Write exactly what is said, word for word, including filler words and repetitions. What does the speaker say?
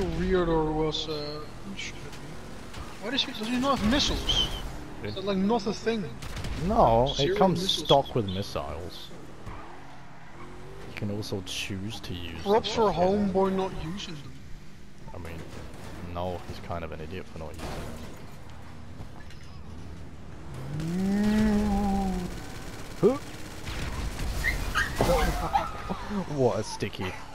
Reardor was. Uh, why does he? Does he not have missiles? Is that like not a thing? No, it Zero comes missiles. stock with missiles. You can also choose to use Props them. for Homeboy not using them. I mean, no, he's kind of an idiot for not using them. What a sticky.